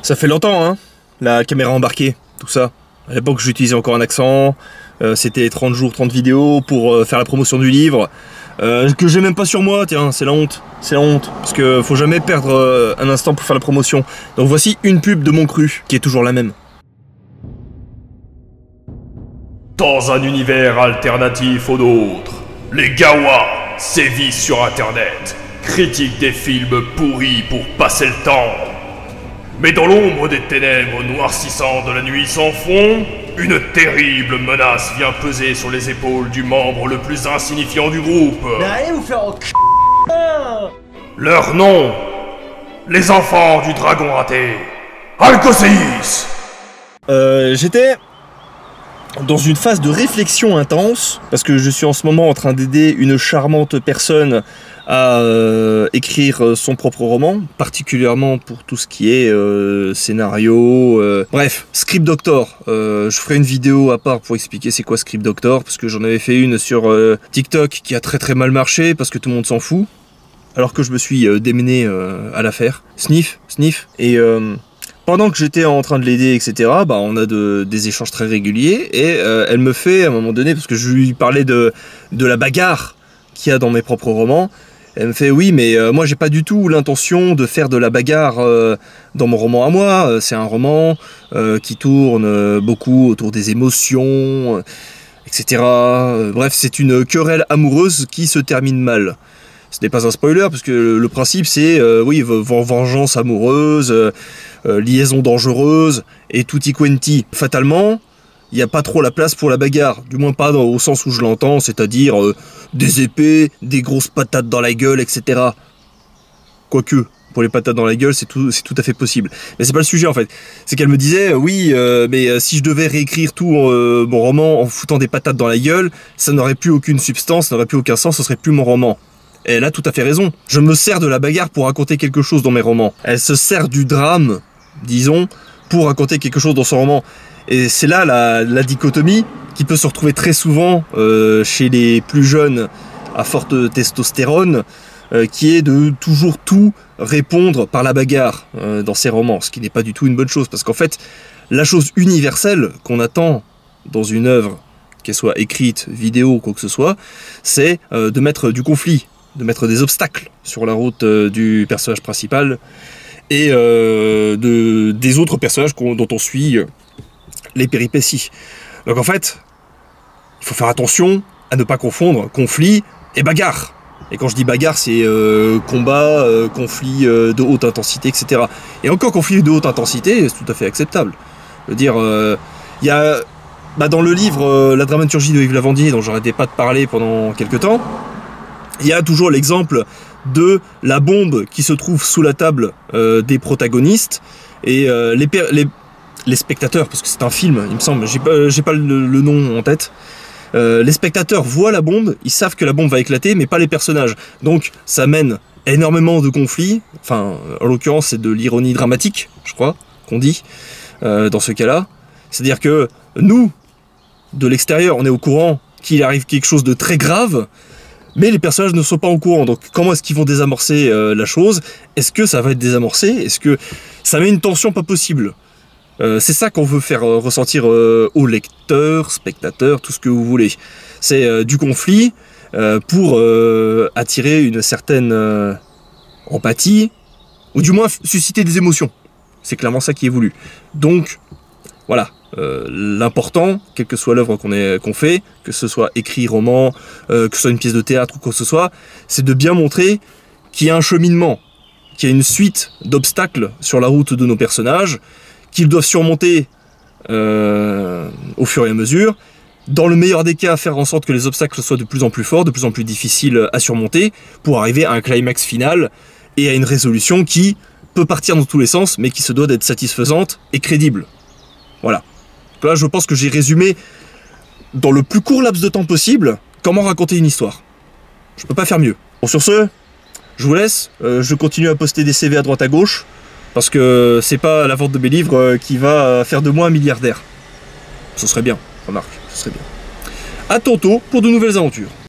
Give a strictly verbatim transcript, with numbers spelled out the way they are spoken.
Ça fait longtemps, hein, la caméra embarquée, tout ça. À l'époque, j'utilisais encore un accent, euh, c'était trente jours, trente vidéos pour euh, faire la promotion du livre, euh, que j'ai même pas sur moi, tiens, c'est la honte, c'est la honte, parce que faut jamais perdre euh, un instant pour faire la promotion. Donc voici une pub de mon cru, qui est toujours la même. Dans un univers alternatif au nôtre, les Gawa sévissent sur Internet, critiquent des films pourris pour passer le temps. Mais dans l'ombre des ténèbres noircissantes de la nuit sans fond, une terrible menace vient peser sur les épaules du membre le plus insignifiant du groupe. Mais allez vous faire en c***. Leur nom, les enfants du dragon raté, Alcoséis. Euh, j'étais dans une phase de réflexion intense, parce que je suis en ce moment en train d'aider une charmante personne à euh, écrire son propre roman, particulièrement pour tout ce qui est euh, scénario, euh, bref, Script Doctor. Euh, je ferai une vidéo à part pour expliquer c'est quoi Script Doctor, parce que j'en avais fait une sur euh, TikTok qui a très très mal marché, parce que tout le monde s'en fout, alors que je me suis euh, démené euh, à la faire. Sniff, sniff, et... Euh, Pendant que j'étais en train de l'aider, et cetera, bah, on a de, des échanges très réguliers, et euh, elle me fait, à un moment donné, parce que je lui parlais de, de la bagarre qu'il y a dans mes propres romans, elle me fait, oui, mais euh, moi, j'ai pas du tout l'intention de faire de la bagarre euh, dans mon roman à moi. C'est un roman euh, qui tourne euh, beaucoup autour des émotions, euh, et cetera. Bref, c'est une querelle amoureuse qui se termine mal. Ce n'est pas un spoiler, parce que le, le principe, c'est, euh, oui, vengeance amoureuse, euh, euh, liaison dangereuse, et tutti quanti. Fatalement, il n'y a pas trop la place pour la bagarre, du moins pas dans, au sens où je l'entends, c'est-à-dire euh, des épées, des grosses patates dans la gueule, et cetera. Quoique, pour les patates dans la gueule, c'est tout, c'est tout à fait possible. Mais c'est pas le sujet, en fait. C'est qu'elle me disait, euh, oui, euh, mais euh, si je devais réécrire tout euh, mon roman en foutant des patates dans la gueule, ça n'aurait plus aucune substance, ça n'aurait plus aucun sens, ce serait plus mon roman. Et elle a tout à fait raison. Je me sers de la bagarre pour raconter quelque chose dans mes romans. Elle se sert du drame, disons, pour raconter quelque chose dans son roman. Et c'est là la, la dichotomie qui peut se retrouver très souvent euh, chez les plus jeunes à forte testostérone, euh, qui est de toujours tout répondre par la bagarre euh, dans ses romans, ce qui n'est pas du tout une bonne chose. Parce qu'en fait, la chose universelle qu'on attend dans une œuvre, qu'elle soit écrite, vidéo, quoi que ce soit, c'est euh, de mettre du conflit, de mettre des obstacles sur la route euh, du personnage principal et euh, de, des autres personnages qu'on, dont on suit euh, les péripéties. Donc en fait, il faut faire attention à ne pas confondre conflit et bagarre. Et quand je dis bagarre, c'est euh, combat, euh, conflit euh, de haute intensité, et cetera. Et encore conflit de haute intensité, c'est tout à fait acceptable. Je veux dire, il euh, y a... Bah dans le livre euh, La dramaturgie de Yves Lavandier, dont j'arrêtais pas de parler pendant quelques temps, il y a toujours l'exemple de la bombe qui se trouve sous la table euh, des protagonistes, et euh, les, les, les spectateurs, parce que c'est un film, il me semble, j'ai pas, j'ai pas le, le nom en tête, euh, les spectateurs voient la bombe, ils savent que la bombe va éclater, mais pas les personnages. Donc ça mène énormément de conflits, enfin en l'occurrence c'est de l'ironie dramatique, je crois, qu'on dit, euh, dans ce cas-là. C'est-à-dire que nous, de l'extérieur, on est au courant qu'il arrive quelque chose de très grave, mais les personnages ne sont pas au courant. Donc comment est-ce qu'ils vont désamorcer euh, la chose? Est-ce que ça va être désamorcé? Est-ce que ça met une tension pas possible? euh, C'est ça qu'on veut faire euh, ressentir euh, aux lecteurs, spectateurs, tout ce que vous voulez. C'est euh, du conflit euh, pour euh, attirer une certaine euh, empathie, ou du moins susciter des émotions. C'est clairement ça qui est voulu. Donc, voilà. Euh, l'important, quelle que soit l'œuvre qu'on qu'on fait, que ce soit écrit, roman, euh, que ce soit une pièce de théâtre ou quoi que ce soit, c'est de bien montrer qu'il y a un cheminement, qu'il y a une suite d'obstacles sur la route de nos personnages, qu'ils doivent surmonter euh, au fur et à mesure. Dans le meilleur des cas, faire en sorte que les obstacles soient de plus en plus forts, de plus en plus difficiles à surmonter, pour arriver à un climax final et à une résolution qui peut partir dans tous les sens, mais qui se doit d'être satisfaisante et crédible. Voilà. Là, je pense que j'ai résumé, dans le plus court laps de temps possible, comment raconter une histoire. Je peux pas faire mieux. Bon, sur ce, je vous laisse. Euh, je continue à poster des C V à droite à gauche, parce que c'est pas la vente de mes livres qui va faire de moi un milliardaire. Ce serait bien, remarque, ce serait bien. À tantôt pour de nouvelles aventures.